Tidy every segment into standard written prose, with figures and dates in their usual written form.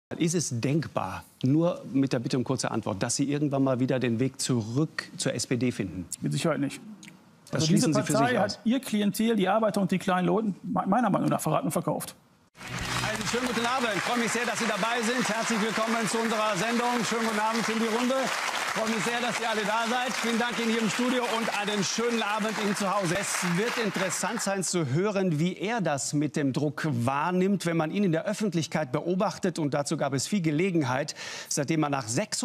Ist es denkbar, nur mit der Bitte um kurze Antwort, dass Sie irgendwann mal wieder den Weg zurück zur SPD finden? Mit Sicherheit nicht. Das Also schließen diese Sie für sich Partei aus. hat ihr Klientel, die Arbeiter und die kleinen Leute, meiner Meinung nach verraten und verkauft. Einen schönen guten Abend. Ich freue mich sehr, dass Sie dabei sind. Herzlich willkommen zu unserer Sendung. Schönen guten Abend in die Runde. Ich freue mich sehr, dass ihr alle da seid. Vielen Dank Ihnen hier im Studio und einen schönen Abend Ihnen zu Hause. Es wird interessant sein zu hören, wie er das mit dem Druck wahrnimmt, wenn man ihn in der Öffentlichkeit beobachtet. Und dazu gab es viel Gelegenheit, seitdem er nach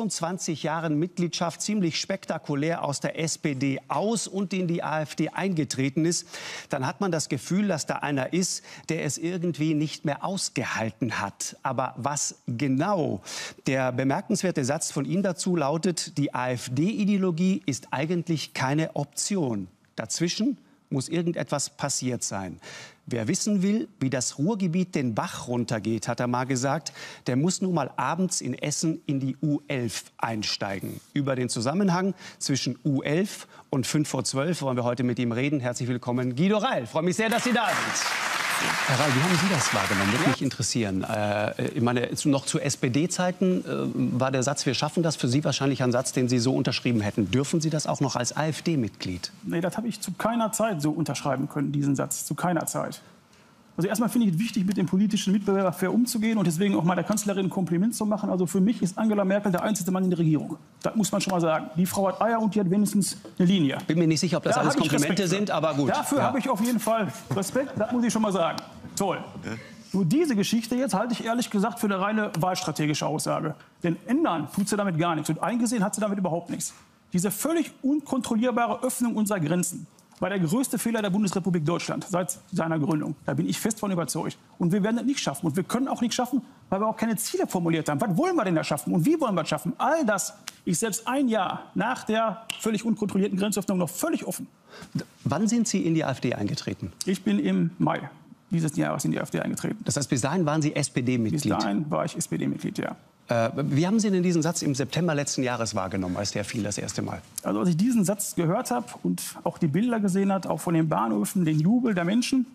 26 Jahren Mitgliedschaft ziemlich spektakulär aus der SPD aus und in die AfD eingetreten ist. Dann hat man das Gefühl, dass da einer ist, der es irgendwie nicht mehr ausgehalten hat. Aber was genau? Der bemerkenswerte Satz von ihm dazu lautet: Die AfD-Ideologie ist eigentlich keine Option. Dazwischen muss irgendetwas passiert sein. Wer wissen will, wie das Ruhrgebiet den Bach runtergeht, hat er mal gesagt, der muss nun mal abends in Essen in die U11 einsteigen. Über den Zusammenhang zwischen U11 und 5 vor 12 wollen wir heute mit ihm reden. Herzlich willkommen, Guido Reil. Ich freue mich sehr, dass Sie da sind. Herr Reil, wie haben Sie das wahrgenommen? Würde mich interessieren. Ich meine, noch zu SPD-Zeiten war der Satz, wir schaffen das, für Sie wahrscheinlich ein Satz, den Sie so unterschrieben hätten. Dürfen Sie das auch noch als AfD-Mitglied? Nee, das habe ich zu keiner Zeit so unterschreiben können, diesen Satz. Zu keiner Zeit. Also erstmal finde ich es wichtig, mit dem politischen Mitbewerber fair umzugehen und deswegen auch mal der Kanzlerin ein Kompliment zu machen. Also für mich ist Angela Merkel der einzige Mann in der Regierung. Das muss man schon mal sagen. Die Frau hat Eier und die hat wenigstens eine Linie. Bin mir nicht sicher, ob das alles Komplimente sind, aber gut. Dafür habe ich auf jeden Fall Respekt, das muss ich schon mal sagen. Toll. Nur diese Geschichte jetzt halte ich ehrlich gesagt für eine reine wahlstrategische Aussage. Denn ändern tut sie damit gar nichts und eingesehen hat sie damit überhaupt nichts. Diese völlig unkontrollierbare Öffnung unserer Grenzen war der größte Fehler der Bundesrepublik Deutschland seit seiner Gründung. Da bin ich fest von überzeugt. Und wir werden das nicht schaffen. Und wir können auch nicht schaffen, weil wir auch keine Ziele formuliert haben. Was wollen wir denn da schaffen? Und wie wollen wir es schaffen? All das ist selbst ein Jahr nach der völlig unkontrollierten Grenzöffnung noch völlig offen. Wann sind Sie in die AfD eingetreten? Ich bin im Mai dieses Jahres in die AfD eingetreten. Das heißt, bis dahin waren Sie SPD-Mitglied? Bis dahin war ich SPD-Mitglied, ja. Wie haben Sie denn diesen Satz im September letzten Jahres wahrgenommen, als der fiel das erste Mal? Also als ich diesen Satz gehört habe und auch die Bilder gesehen habe, auch von den Bahnhöfen, den Jubel der Menschen,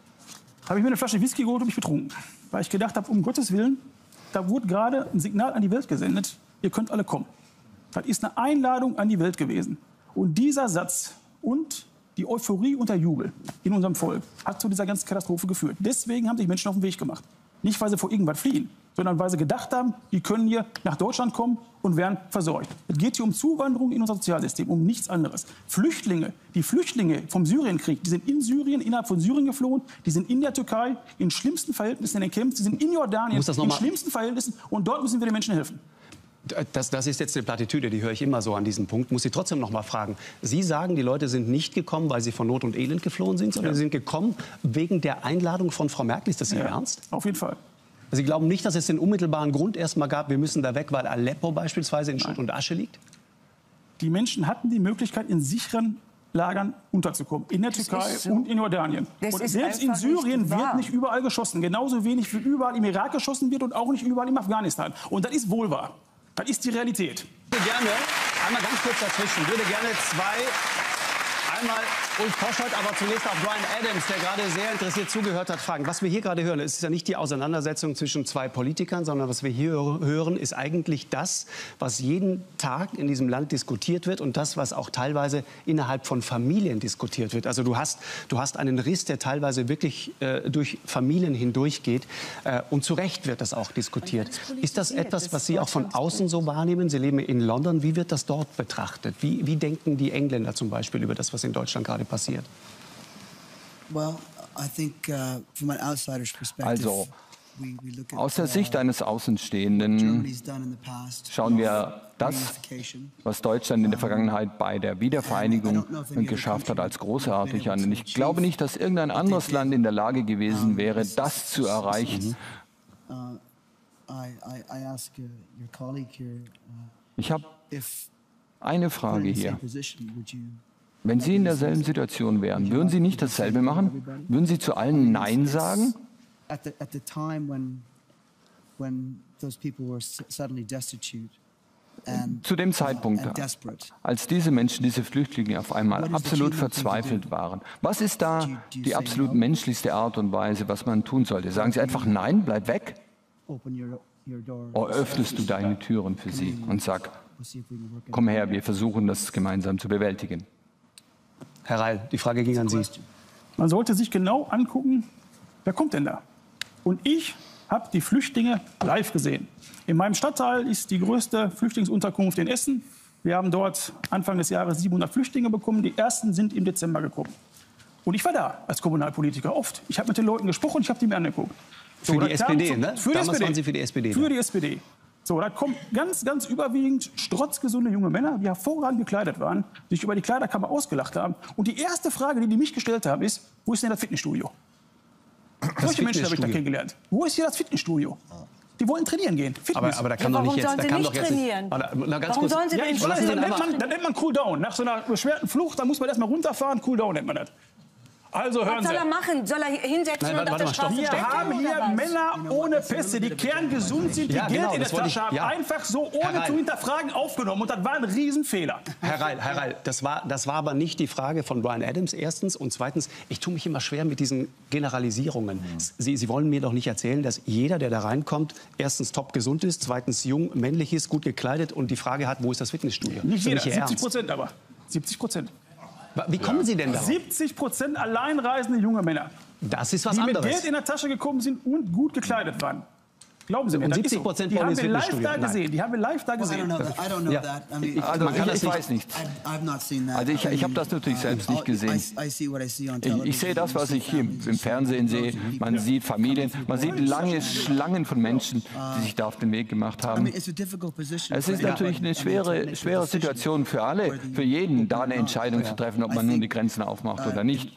habe ich mir eine Flasche Whisky geholt und mich betrunken. Weil ich gedacht habe, um Gottes Willen, da wurde gerade ein Signal an die Welt gesendet, ihr könnt alle kommen. Das ist eine Einladung an die Welt gewesen. Und dieser Satz und die Euphorie und der Jubel in unserem Volk hat zu dieser ganzen Katastrophe geführt. Deswegen haben sich Menschen auf den Weg gemacht. Nicht, weil sie vor irgendwas fliehen, sondern weil sie gedacht haben, die können hier nach Deutschland kommen und werden versorgt. Es geht hier um Zuwanderung in unser Sozialsystem, um nichts anderes. Flüchtlinge, die Flüchtlinge vom Syrienkrieg, die sind in Syrien, innerhalb von Syrien geflohen, die sind in der Türkei, in schlimmsten Verhältnissen in den Camps, die sind in Jordanien, in schlimmsten Verhältnissen und dort müssen wir den Menschen helfen. Das ist jetzt eine Plattitüde, die höre ich immer so an diesem Punkt. Muss ich trotzdem noch mal fragen. Sie sagen, die Leute sind nicht gekommen, weil sie von Not und Elend geflohen sind, sondern sie sind gekommen wegen der Einladung von Frau Merkel. Ist das Ihr Ernst? Auf jeden Fall. Sie glauben nicht, dass es den unmittelbaren Grund erstmal gab, wir müssen da weg, weil Aleppo beispielsweise in Schutt und Asche liegt? Die Menschen hatten die Möglichkeit, in sicheren Lagern unterzukommen. In der Türkei und in Jordanien. Und selbst in Syrien wird nicht überall geschossen. Genauso wenig wie überall im Irak geschossen wird und auch nicht überall im Afghanistan. Und das ist wohl wahr. Das ist die Realität. Ich würde gerne, einmal ganz kurz dazwischen, würde gerne einmal Ulf Poschardt, aber zunächst auch Bryan Adams, der gerade sehr interessiert zugehört hat, fragen. Was wir hier gerade hören, ist ja nicht die Auseinandersetzung zwischen zwei Politikern, sondern was wir hier hören, ist eigentlich das, was jeden Tag in diesem Land diskutiert wird und das, was auch teilweise innerhalb von Familien diskutiert wird. Also du hast einen Riss, der teilweise wirklich durch Familien hindurchgeht und zu Recht wird das auch diskutiert. Ist das etwas, was Sie auch von außen so wahrnehmen? Sie leben in London. Wie wird das dort betrachtet? Wie denken die Engländer zum Beispiel über das, was in Deutschland gerade passiert? Also, aus der Sicht eines Außenstehenden schauen wir das, was Deutschland in der Vergangenheit bei der Wiedervereinigung geschafft hat, als großartig an. Und ich glaube nicht, dass irgendein anderes Land in der Lage gewesen wäre, das zu erreichen. Ich habe eine Frage hier. Wenn Sie in derselben Situation wären, würden Sie nicht dasselbe machen? Würden Sie zu allen Nein sagen? Zu dem Zeitpunkt, als diese Menschen, diese Flüchtlinge auf einmal absolut verzweifelt waren. Was ist da die absolut menschlichste Art und Weise, was man tun sollte? Sagen Sie einfach Nein, bleib weg? öffnest du deine Türen für sie und sag, komm her, wir versuchen das gemeinsam zu bewältigen. Herr Reil, die Frage ging an Sie. Man sollte sich genau angucken, wer kommt denn da? Und ich habe die Flüchtlinge live gesehen. In meinem Stadtteil ist die größte Flüchtlingsunterkunft in Essen. Wir haben dort Anfang des Jahres 700 Flüchtlinge bekommen. Die ersten sind im Dezember gekommen. Und ich war da als Kommunalpolitiker oft. Ich habe mit den Leuten gesprochen, ich habe die mir angeguckt. So, für die SPD, ne? Für die Damals SPD. waren Sie für die SPD. Für die SPD. So, da kommen ganz überwiegend strotzgesunde junge Männer, die hervorragend gekleidet waren, sich über die Kleiderkammer ausgelacht haben. Und die erste Frage, die mich gestellt haben, ist, wo ist denn das Fitnessstudio? Solche Menschen habe ich da kennengelernt. Wo ist hier das Fitnessstudio? Die wollen trainieren gehen. Aber da kann doch nicht jetzt. Warum sollen sie nicht trainieren? Warum sollen sie denn trainieren? Das nennt man Cool Down. Nach so einer beschwerten Flucht, da muss man erstmal runterfahren. Cool Down nennt man das. Also hören Was soll er machen? Soll er hinsetzen und auf der Straße Wir haben hier Männer ohne Pässe, die kerngesund sind, die Geld in der Tasche haben, einfach so ohne zu hinterfragen aufgenommen. Und das war ein Riesenfehler. Herr Reil, das war aber nicht die Frage von Bryan Adams, erstens. Und zweitens, ich tue mich immer schwer mit diesen Generalisierungen. Sie wollen mir doch nicht erzählen, dass jeder, der da reinkommt, erstens top gesund ist, zweitens jung, männlich ist, gut gekleidet und die Frage hat, wo ist das Fitnessstudio? Nicht jeder, 70% aber. 70%. Wie kommen Sie denn da? 70% alleinreisende junge Männer. Das ist was die anderes. mit Geld in der Tasche gekommen sind und gut gekleidet waren. Glauben Sie mir, und 70% so. Die haben wir live da gesehen. Die haben wir live da gesehen. Also ich weiß nicht. Also ich habe das natürlich selbst nicht gesehen. Ich sehe das, was ich hier im Fernsehen sehe. Man sieht Familien, man sieht lange Schlangen von Menschen, die sich da auf den Weg gemacht haben. Es ist natürlich eine schwere Situation für alle, für jeden, da eine Entscheidung zu treffen, ob man nun die Grenzen aufmacht oder nicht.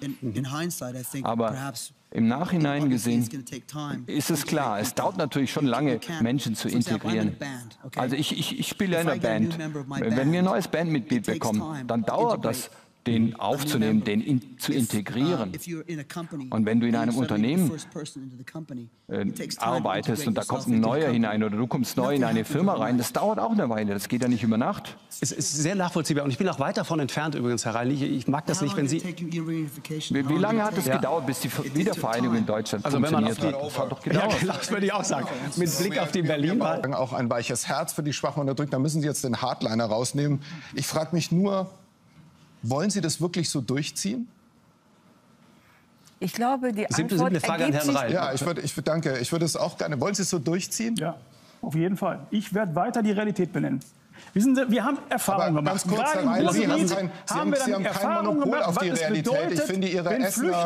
Aber im Nachhinein gesehen ist es klar, es dauert natürlich schon lange, Menschen zu integrieren. Also ich spiele in einer Band. Wenn wir ein neues Bandmitglied bekommen, dann dauert das, den aufzunehmen, den zu integrieren. Und wenn du in einem Unternehmen arbeitest und da kommt ein Neuer hinein oder du kommst neu in eine Firma rein, das dauert auch eine Weile, das geht ja nicht über Nacht. Es ist sehr nachvollziehbar und ich bin auch weit davon entfernt übrigens, Herr Reil. Ich mag das nicht, wenn Sie... Wie lange hat es gedauert, bis die Wiedervereinigung in Deutschland funktioniert hat? Das hat doch gedauert. Ja, das würde ich auch sagen. Mit Blick auf die Berlin-Wahl. Auch ein weiches Herz für die Schwachen unterdrückt. Da müssen Sie jetzt den Hardliner rausnehmen. Ich frage mich nur, wollen Sie das wirklich so durchziehen? Ich glaube, die Antwort eine Frage an Herrn Reil. Ja, danke. Ich würde es auch gerne. Wollen Sie es so durchziehen? Ja, auf jeden Fall. Ich werde weiter die Realität benennen. Wissen Sie, wir haben Erfahrungen gemacht. Ganz kurz, Herr Reil, Sie haben kein Monopol auf die Realität. Ich finde Ihre Essener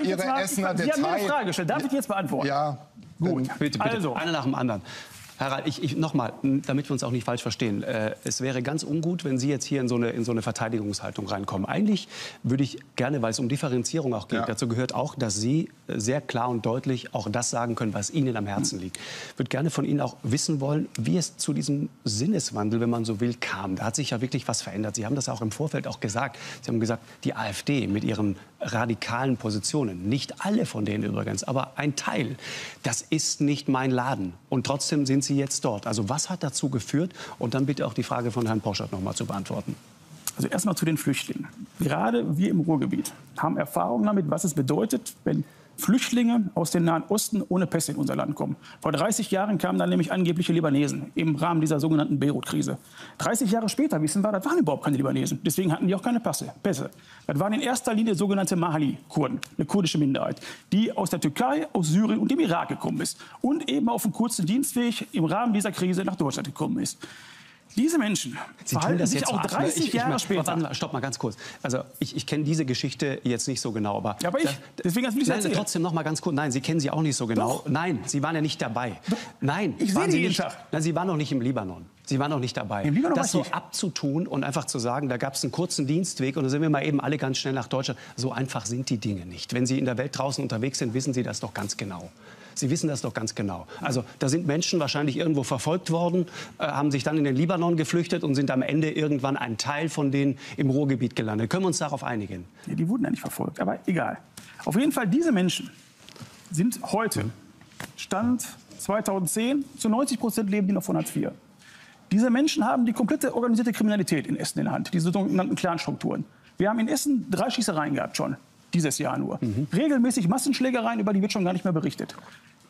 Sie haben mir eine Frage gestellt. Darf ich die jetzt beantworten? Ja. Gut. Bitte. Also. Einer nach dem anderen. Herr Reil, nochmal, damit wir uns auch nicht falsch verstehen. Es wäre ganz ungut, wenn Sie jetzt hier in so eine Verteidigungshaltung reinkommen. Eigentlich würde ich gerne, weil es um Differenzierung auch geht, dazu gehört auch, dass Sie sehr klar und deutlich auch das sagen können, was Ihnen am Herzen liegt. Ich würde gerne von Ihnen auch wissen wollen, wie es zu diesem Sinneswandel, wenn man so will, kam. Da hat sich ja wirklich was verändert. Sie haben das auch im Vorfeld auch gesagt. Sie haben gesagt, die AfD mit ihren radikalen Positionen, nicht alle von denen übrigens, aber ein Teil, das ist nicht mein Laden. Und trotzdem sind Sie jetzt dort. Also was hat dazu geführt? Und dann bitte auch die Frage von Herrn Poschardt noch mal zu beantworten. Also erstmal zu den Flüchtlingen. Gerade wir im Ruhrgebiet haben Erfahrung damit, was es bedeutet, wenn Flüchtlinge aus dem Nahen Osten ohne Pässe in unser Land kommen. Vor 30 Jahren kamen dann nämlich angebliche Libanesen im Rahmen dieser sogenannten Beirut-Krise. 30 Jahre später wissen wir, das waren überhaupt keine Libanesen. Deswegen hatten die auch keine Pässe. Das waren in erster Linie sogenannte Mahali-Kurden, eine kurdische Minderheit, die aus der Türkei, aus Syrien und dem Irak gekommen ist und eben auf einem kurzen Dienstweg im Rahmen dieser Krise nach Deutschland gekommen ist. Diese Menschen verhalten sich auch 30 Jahre später. Stopp mal ganz kurz. Also ich kenne diese Geschichte jetzt nicht so genau, aber ja, deswegen will ich erzählen. Trotzdem noch mal ganz kurz. Nein, Sie kennen sie auch nicht so genau. Doch. Nein, Sie waren ja nicht dabei. Doch. Nein, ich sehe die jeden Tag. Nein, Sie waren noch nicht im Libanon. Sie waren noch nicht dabei. Im Libanon das so abzutun und einfach zu sagen, da gab es einen kurzen Dienstweg und dann sind wir mal eben alle ganz schnell nach Deutschland. So einfach sind die Dinge nicht. Wenn Sie in der Welt draußen unterwegs sind, wissen Sie das doch ganz genau. Sie wissen das doch ganz genau. Also da sind Menschen wahrscheinlich irgendwo verfolgt worden, haben sich dann in den Libanon geflüchtet und sind am Ende irgendwann ein Teil von denen im Ruhrgebiet gelandet. Können wir uns darauf einigen? Ja, die wurden ja nicht verfolgt, aber egal. Auf jeden Fall, diese Menschen sind heute, Stand 2010, zu 90% leben die noch von Hartz IV. Diese Menschen haben die komplette organisierte Kriminalität in Essen in der Hand, diese sogenannten Clanstrukturen. Wir haben in Essen 3 Schießereien gehabt schon. Dieses Jahr nur. Regelmäßig Massenschlägereien, über die wird schon gar nicht mehr berichtet.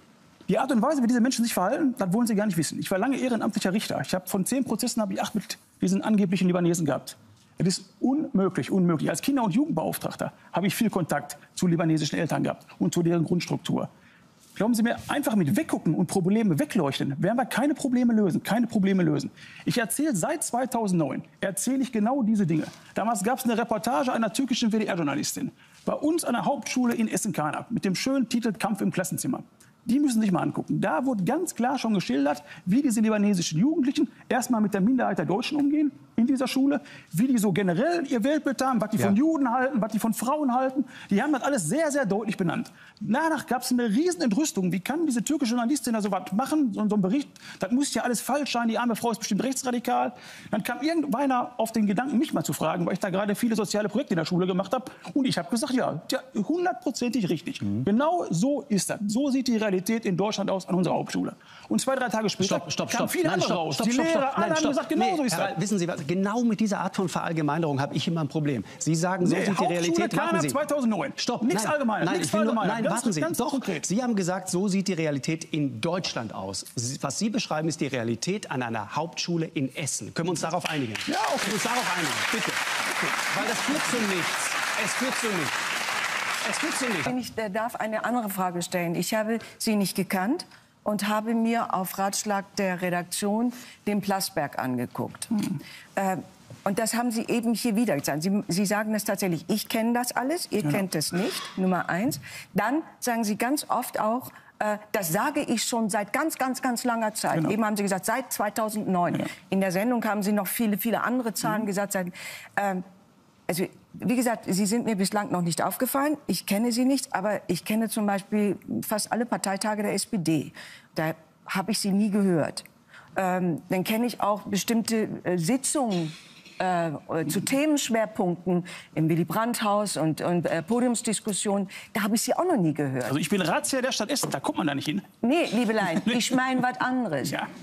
Die Art und Weise, wie diese Menschen sich verhalten, das wollen Sie gar nicht wissen. Ich war lange ehrenamtlicher Richter. Ich habe von 10 Prozessen habe ich 8 mit diesen angeblichen Libanesen gehabt. Es ist unmöglich, unmöglich. Als Kinder- und Jugendbeauftragter habe ich viel Kontakt zu libanesischen Eltern gehabt und zu deren Grundstruktur. Glauben Sie mir, einfach mit weggucken und Probleme wegleuchten, werden wir keine Probleme lösen, keine Probleme lösen. Ich erzähle seit 2009, erzähle ich genau diese Dinge. Damals gab es eine Reportage einer türkischen WDR-Journalistin bei uns an der Hauptschule in Essen-Karnap mit dem schönen Titel Kampf im Klassenzimmer. Die müssen Sie sich mal angucken. Da wurde ganz klar schon geschildert, wie diese libanesischen Jugendlichen erstmal mit der Minderheit der Deutschen umgehen in dieser Schule, wie die so generell ihr Weltbild haben, was die von Juden halten, was die von Frauen halten. Die haben das alles sehr, sehr deutlich benannt. Danach gab es eine riesen Entrüstung. Wie kann diese türkische Journalistin da so was machen, so einen Bericht? Das muss ja alles falsch sein, die arme Frau ist bestimmt rechtsradikal. Dann kam irgendeiner auf den Gedanken, mich mal zu fragen, weil ich da gerade viele soziale Projekte in der Schule gemacht habe. Und ich habe gesagt, ja, 100%ig richtig. Genau so ist das. So sieht die Realität in Deutschland aus an unserer Hauptschule. Und 2, 3 Tage später kamen viele andere raus. Die Lehrer, alle haben gesagt, genau so ist das. Wissen Sie was? Genau mit dieser Art von Verallgemeinerung habe ich immer ein Problem. Sie sagen, so sieht die Realität. Warten Sie. 2009. Stopp. Nichts allgemein. Nein, warten Sie. Doch, konkret. Sie haben gesagt, so sieht die Realität in Deutschland aus. Was Sie beschreiben, ist die Realität an einer Hauptschule in Essen. Können wir uns darauf einigen? Ja, okay. Können wir uns darauf einigen? Bitte. Weil das führt zu nichts. Es führt zu nichts. Es führt zu nichts. Ich darf eine andere Frage stellen. Ich habe Sie nicht gekannt und habe mir auf Ratschlag der Redaktion den Plasberg angeguckt. Und das haben Sie eben hier wieder gesagt. Sie sagen das tatsächlich, ich kenne das alles, ihr kennt es nicht, Nummer 1. Dann sagen Sie ganz oft auch, das sage ich schon seit ganz, ganz, ganz langer Zeit. Genau. Eben haben Sie gesagt, seit 2009. Ja. In der Sendung haben Sie noch viele, viele andere Zahlen gesagt. Also, wie gesagt, Sie sind mir bislang noch nicht aufgefallen. Ich kenne Sie nicht, aber ich kenne zum Beispiel fast alle Parteitage der SPD. Da habe ich Sie nie gehört. Dann kenne ich auch bestimmte Sitzungen zu Themenschwerpunkten im Willy-Brandt-Haus und Podiumsdiskussionen. Da habe ich Sie auch noch nie gehört. Also ich bin Ratsherr der Stadt Essen, da kommt man da nicht hin. Nee, Liebelein, ich meine was anderes. Ja.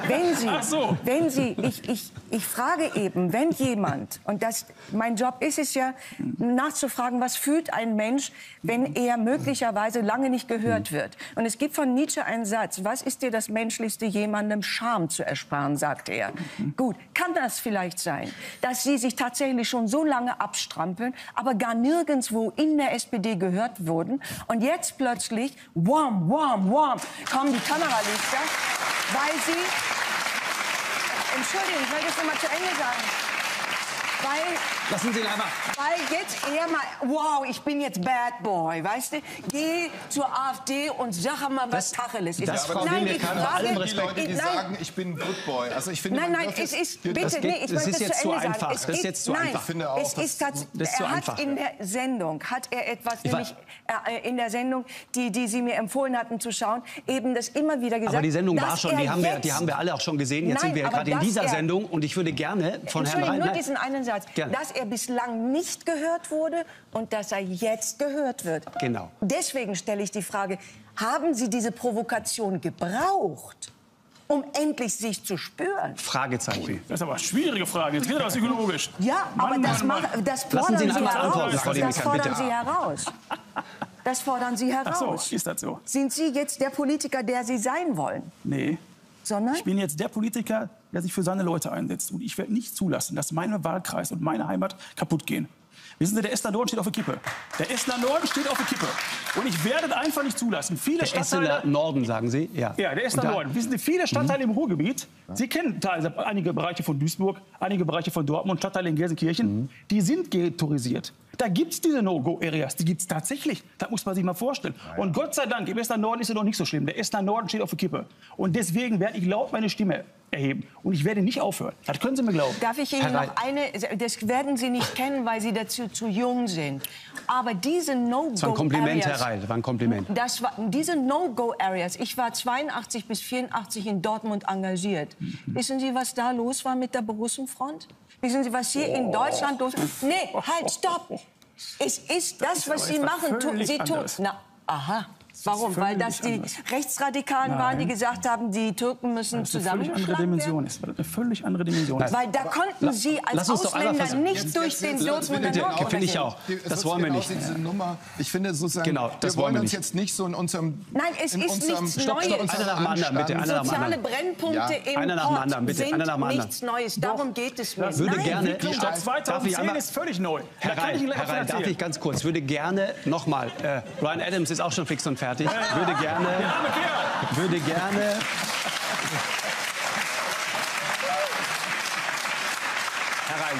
Wenn Sie, ich frage eben, wenn jemand, und mein Job ist es ja, nachzufragen, was fühlt ein Mensch, wenn er möglicherweise lange nicht gehört wird. Und es gibt von Nietzsche einen Satz, was ist dir das Menschlichste, jemandem Scham zu ersparen, sagt er. Gut, kann das vielleicht sein, dass Sie sich tatsächlich schon so lange abstrampeln, aber gar nirgendwo in der SPD gehört wurden. Und jetzt plötzlich, wham, wham, wham, kommen die Kameralichter, weil Sie... Entschuldigung, ich wollte das noch mal zu Ende sagen. Lassen Sie ihn einfach. Weil jetzt eher mal, wow, ich bin jetzt Bad Boy, weißt du? Geh zur AfD und sag mal, was Tacheles ist. Das Frau Wimmer kann bei allem Respekt, die sagen, ich bin Good Boy. Also ich finde, nein, es ist, bitte, nee, ich möchte das zu Ende sagen. Das ist jetzt zu einfach. Ich finde auch, es ist er hat in der Sendung, nämlich in der Sendung, die Sie mir empfohlen hatten zu schauen, eben das immer wieder gesagt. Aber die Sendung war schon, die haben wir alle auch schon gesehen. Jetzt sind wir gerade in dieser Sendung und ich würde gerne von Herrn Rhein... nur diesen einen Satz. Gerne. Dass er bislang nicht gehört wurde und dass er jetzt gehört wird. Genau. Deswegen stelle ich die Frage, haben Sie diese Provokation gebraucht, um endlich sich zu spüren? Fragezeichen. Das ist aber eine schwierige Frage. Jetzt wird das psychologisch. Ja, aber das fordern Sie heraus. Das fordern Sie heraus. Ach so, ist das so? Sind Sie jetzt der Politiker, der Sie sein wollen? Nee. Sondern? Ich bin jetzt der Politiker, der sich für seine Leute einsetzt. Und ich werde nicht zulassen, dass mein Wahlkreis und meine Heimat kaputt gehen. Wissen Sie, der Essener Norden steht auf der Kippe. Der Essener Norden steht auf der Kippe. Und ich werde das einfach nicht zulassen. Viele Stadtteile... Essener Norden, sagen Sie? Ja, ja, der Essener Norden. Wissen Sie, viele Stadtteile im Ruhrgebiet, Sie kennen einige Bereiche von Duisburg, einige Bereiche von Dortmund, Stadtteile in Gelsenkirchen, die sind ghettoisiert. Da gibt es diese No-Go-Areas, die gibt es tatsächlich. Das muss man sich mal vorstellen. Ja. Und Gott sei Dank, im Essener Norden ist es noch nicht so schlimm. Der Essener Norden steht auf der Kippe. Und deswegen werde ich laut meine Stimme erheben. Und ich werde nicht aufhören. Das können Sie mir glauben. Darf ich Ihnen noch eine... Das werden Sie nicht kennen, weil Sie dazu zu jung sind. Aber diese No-Go-Areas... Das war ein Kompliment, Herr Rhein. Das war ein Kompliment. Diese No-Go-Areas... Ich war 82 bis 84 in Dortmund engagiert. Wissen Sie, was da los war mit der Borussen-Front? Wissen Sie, was hier in Deutschland los ist? Nee, halt, stopp! Es ist das, was Sie machen. Sie tun. Na, aha. Warum? Weil das die Rechtsradikalen waren, die gesagt haben, die Türken müssen zusammengeschlagen werden? Das war eine völlig andere Dimension. Weil da konnten Sie als Ausländer nicht durch den Dortmunder Norden. Finde ich auch. Das wollen wir nicht. Ich finde sozusagen, genau, wir wollen uns jetzt nicht so in unserem... Nein, es ist nichts Neues. Einer nach dem anderen, bitte. Einer nach dem Soziale anderen. Brennpunkte im Pott sind nichts Neues. Darum geht es mir. Würde gerne... Stopp 2010 ist völlig neu. Herr Rhein, darf ich ganz kurz, würde gerne nochmal, Bryan Adams ist auch schon fix und fertig, würde gerne, Herr Rhein,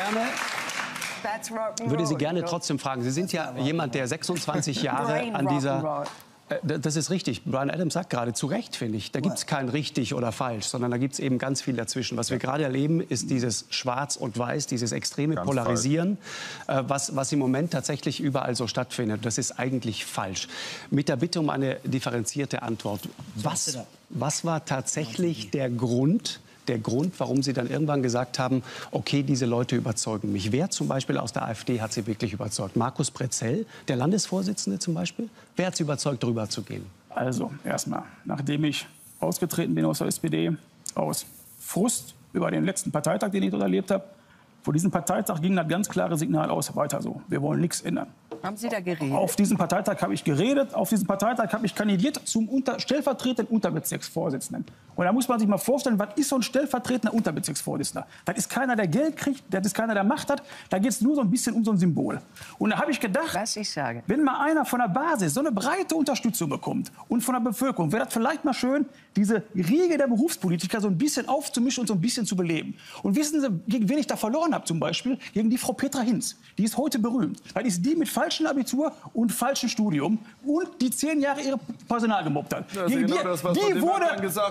würde Sie gerne trotzdem fragen, Sie sind ja jemand, der 26 Jahre an dieser... Das ist richtig. Bryan Adams sagt gerade zu Recht, finde ich. Da gibt es kein richtig oder falsch, sondern da gibt es eben ganz viel dazwischen. Was wir gerade erleben, ist dieses Schwarz und Weiß, dieses extreme ganz Polarisieren, was im Moment tatsächlich überall so stattfindet. Das ist eigentlich falsch. Mit der Bitte um eine differenzierte Antwort. Was war tatsächlich der Grund, warum Sie dann irgendwann gesagt haben, okay, diese Leute überzeugen mich? Wer zum Beispiel aus der AfD hat Sie wirklich überzeugt? Markus Pretzell, der Landesvorsitzende zum Beispiel? Wer hat Sie überzeugt, darüber zu gehen? Also, erstmal, nachdem ich ausgetreten bin aus der SPD, aus Frust über den letzten Parteitag, den ich dort erlebt habe, vor diesem Parteitag ging das ganz klare Signal aus, weiter so, wir wollen nichts ändern. Haben Sie da geredet? Auf diesem Parteitag habe ich geredet, auf diesem Parteitag habe ich kandidiert zum stellvertretenden Unterbezirksvorsitzenden. Und da muss man sich mal vorstellen, was ist so ein stellvertretender Unterbezirksvorsitzender? Das ist keiner, der Geld kriegt, das ist keiner, der Macht hat, da geht es nur so ein bisschen um so ein Symbol. Und da habe ich gedacht, was ich sage, wenn mal einer von der Basis so eine breite Unterstützung bekommt und von der Bevölkerung, wäre das vielleicht mal schön, diese Riege der Berufspolitiker so ein bisschen aufzumischen und so ein bisschen zu beleben. Und wissen Sie, gegen wen ich da verloren habe zum Beispiel? Gegen die Frau Petra Hinz. Die ist heute berühmt. Das ist die mit falschem Abitur und falschem Studium und die 10 Jahre ihre Personal gemobbt hat. Ja, gegen genau das, was die wurde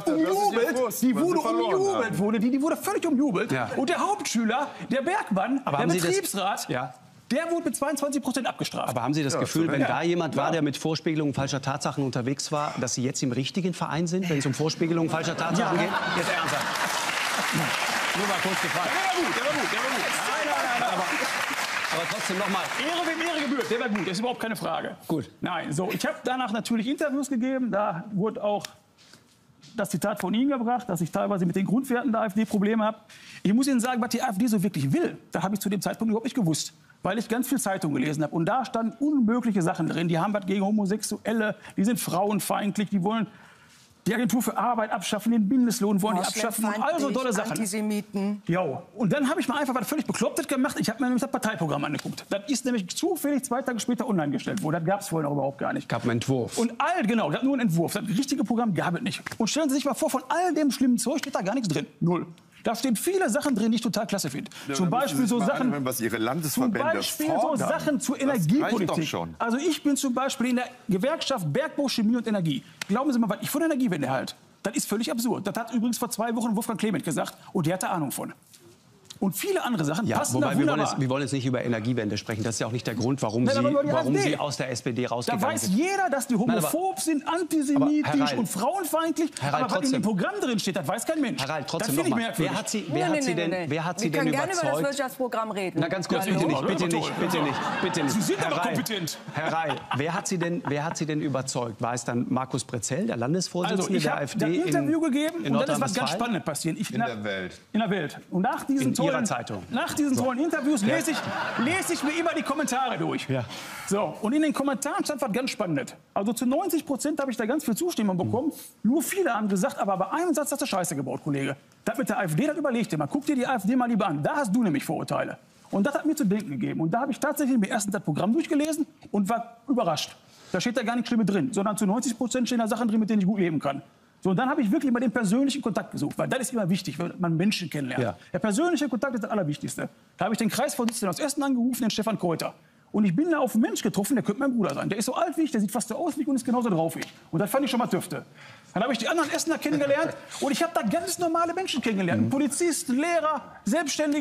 umjubelt, die wurde völlig umjubelt. Ja. Und der Hauptschüler, der Bergmann, der Betriebsrat, der wurde mit 22% abgestraft. Aber haben Sie das Gefühl, wenn da jemand war, der mit Vorspiegelungen falscher Tatsachen unterwegs war, dass Sie jetzt im richtigen Verein sind, wenn es um Vorspiegelungen falscher Tatsachen geht? Jetzt ernsthaft. Nur mal kurz gefragt. Der war gut. Nein, aber trotzdem nochmal. Ehre wem Ehre gebührt. Der war gut, das ist überhaupt keine Frage. Gut. Nein, so, ich habe danach natürlich Interviews gegeben. Da wurde auch das Zitat von Ihnen gebracht, dass ich teilweise mit den Grundwerten der AfD Probleme habe. Ich muss Ihnen sagen, was die AfD so wirklich will, da habe ich zu dem Zeitpunkt überhaupt nicht gewusst. Weil ich ganz viel Zeitung gelesen habe. Und da standen unmögliche Sachen drin. Die haben was gegen Homosexuelle, die sind frauenfeindlich, die wollen die Agentur für Arbeit abschaffen, den Mindestlohn wollen die abschaffen und all so tolle Sachen. Antisemiten. Jo. Und dann habe ich mal einfach was völlig Beklopptes gemacht. Ich habe mir nämlich das Parteiprogramm angeguckt. Das ist nämlich zufällig 2 Tage später online gestellt worden. Das gab es vorher noch überhaupt gar nicht. Gab einen Entwurf. Und genau, das nur ein Entwurf. Das richtige Programm gab es nicht. Und stellen Sie sich mal vor, von all dem schlimmen Zeug steht da gar nichts drin. Null. Da stehen viele Sachen drin, die ich total klasse finde. Ja, zum Beispiel so Sachen, anhören, was Ihre Landesverbände fordern. So Sachen zur Energiepolitik. Also ich bin zum Beispiel in der Gewerkschaft Bergbau, Chemie und Energie. Glauben Sie mal, was ich von der Energiewende halte. Das ist völlig absurd. Das hat übrigens vor 2 Wochen Wolfgang Clement gesagt. Und der hatte Ahnung von. Und viele andere Sachen passen wobei da wunderbar. Wir wollen jetzt nicht über Energiewende sprechen. Das ist ja auch nicht der Grund, warum Sie aus der SPD rausgegangen sind. Da weiß jeder, dass die homophob sind, antisemitisch und frauenfeindlich. Aber was in dem Programm drin steht, das weiß kein Mensch. Herr Reil, trotzdem noch mal. Wer hat Sie denn überzeugt? Wir können gerne über das Wirtschaftsprogramm reden. Na ganz kurz, bitte nicht. Sie sind aber kompetent. Herr Reil, wer hat Sie denn überzeugt? War es dann Markus Pretzell, der Landesvorsitzende der AfD? Ich habe ein Interview gegeben und dann ist was ganz Spannendes passiert. In der Welt. In der Welt. Und nach diesen tollen Interviews lese ich mir immer die Kommentare durch. Ja. So, und in den Kommentaren stand was ganz Spannendes. Also zu 90% habe ich da ganz viel Zustimmung bekommen. Nur viele haben gesagt, aber bei einem Satz hast du Scheiße gebaut, Kollege. Das mit der AfD, das überleg dir mal. Guck dir die AfD mal lieber an. Da hast du nämlich Vorurteile. Und das hat mir zu denken gegeben. Und da habe ich tatsächlich im ersten das Programm durchgelesen und war überrascht. Da steht da gar nichts Schlimmes drin, sondern zu 90% stehen da Sachen drin, mit denen ich gut leben kann. So, und dann habe ich wirklich mal den persönlichen Kontakt gesucht, weil das ist immer wichtig, wenn man Menschen kennenlernt. Ja. Der persönliche Kontakt ist das Allerwichtigste. Da habe ich den Kreisvorsitzenden aus Essen angerufen, den Stefan Keuter. Und ich bin da auf einen Mensch getroffen, der könnte mein Bruder sein. Der ist so alt wie ich, der sieht fast so aus wie ich und ist genauso drauf wie ich. Und das fand ich schon mal tüfte. Dann habe ich die anderen Essener kennengelernt und ich habe da ganz normale Menschen kennengelernt. Polizisten, Lehrer, Selbstständige.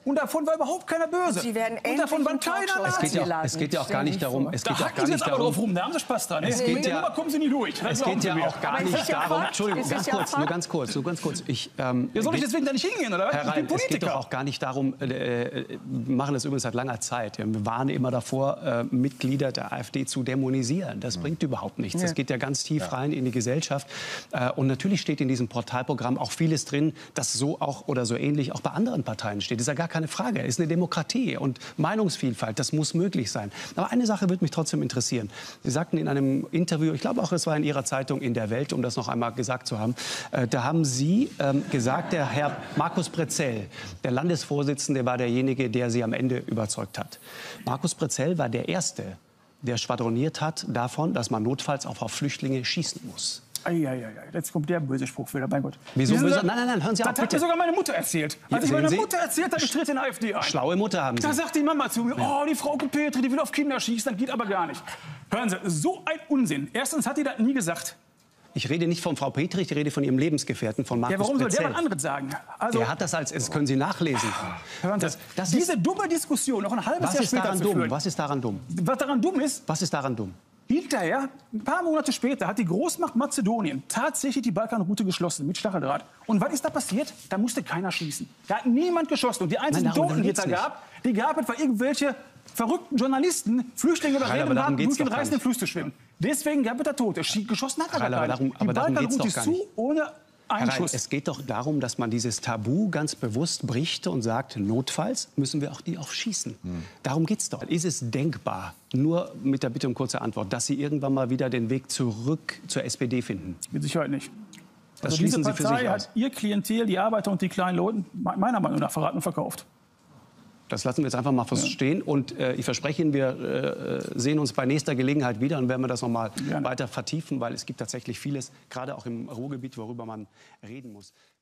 Und davon war überhaupt keiner böse. Sie werden und davon war keiner es geht ja auch gar nicht darum. Es geht da ja auch gar nicht darum. Drauf rum, da haben Sie Spaß dran. Es geht ja, kommen Sie nicht durch. Es geht ja auch gar nicht darum. Entschuldigung, ganz kurz. Soll ich deswegen da nicht hingehen, oder was? Herr Rhein, es geht doch auch gar nicht darum, wir machen das übrigens seit langer Zeit. Wir waren immer davor, Mitglieder der AfD zu dämonisieren. Das bringt überhaupt nichts. Das geht ja ganz tief rein in die Gesellschaft. Und natürlich steht in diesem Portalprogramm auch vieles drin, das so auch oder so ähnlich auch bei anderen Parteien steht. Das ist ja gar keine Frage. Es ist eine Demokratie und Meinungsvielfalt. Das muss möglich sein. Aber eine Sache würde mich trotzdem interessieren. Sie sagten in einem Interview, ich glaube auch, es war in Ihrer Zeitung in der Welt, um das noch einmal gesagt zu haben, da haben Sie gesagt, der Herr Markus Prezell, der Landesvorsitzende, war derjenige, der Sie am Ende überzeugt hat. Markus Prezell war der Erste, der schwadroniert hat davon, dass man notfalls auch auf Flüchtlinge schießen muss. Jetzt kommt der böse Spruch wieder, mein Gott. Wieso böse? Nein, hören Sie auf, bitte. Das hat mir sogar meine Mutter erzählt. Als ich meiner Mutter erzählt habe, ich trete in die AfD ein. Schlaue Mutter haben Sie. Da sagt die Mama zu mir, oh, die Frau Petri, die will auf Kinder schießen, das geht aber gar nicht. Hören Sie, so ein Unsinn. Erstens hat die das nie gesagt. Ich rede nicht von Frau Petri, ich rede von ihrem Lebensgefährten, von Markus Warum soll Prezell. der was anderes sagen? Also, der hat das das können Sie nachlesen. Hören Sie, diese dumme Diskussion noch ein halbes Jahr später zu führen. Was ist daran dumm? Was daran dumm ist? Was ist daran dumm? Hinterher, ein paar Monate später, hat die Großmacht Mazedonien tatsächlich die Balkanroute geschlossen mit Stacheldraht. Und was ist da passiert? Da musste keiner schießen. Da hat niemand geschossen. Und die einzigen Toten, die es da gab, weil irgendwelche verrückten Journalisten Flüchtlinge überredet haben, durch den reißenden Fluss zu schwimmen. Deswegen gab es da Tote. Geschossen hat er gar nicht. Die Balkanroute ist zu, ohne einen Schuss. Es geht doch darum, dass man dieses Tabu ganz bewusst bricht und sagt, notfalls müssen wir auch die schießen. Darum geht es doch. Ist es denkbar, nur mit der Bitte um kurze Antwort, dass Sie irgendwann mal wieder den Weg zurück zur SPD finden? Mit Sicherheit nicht. Das schließen Sie für sich aus. Diese Partei hat ihr Klientel, die Arbeiter und die kleinen Leute, meiner Meinung nach verraten und verkauft. Das lassen wir jetzt einfach mal stehen. Und ich verspreche Ihnen, wir sehen uns bei nächster Gelegenheit wieder und werden wir das noch mal weiter vertiefen, weil es gibt tatsächlich vieles, gerade auch im Ruhrgebiet, worüber man reden muss.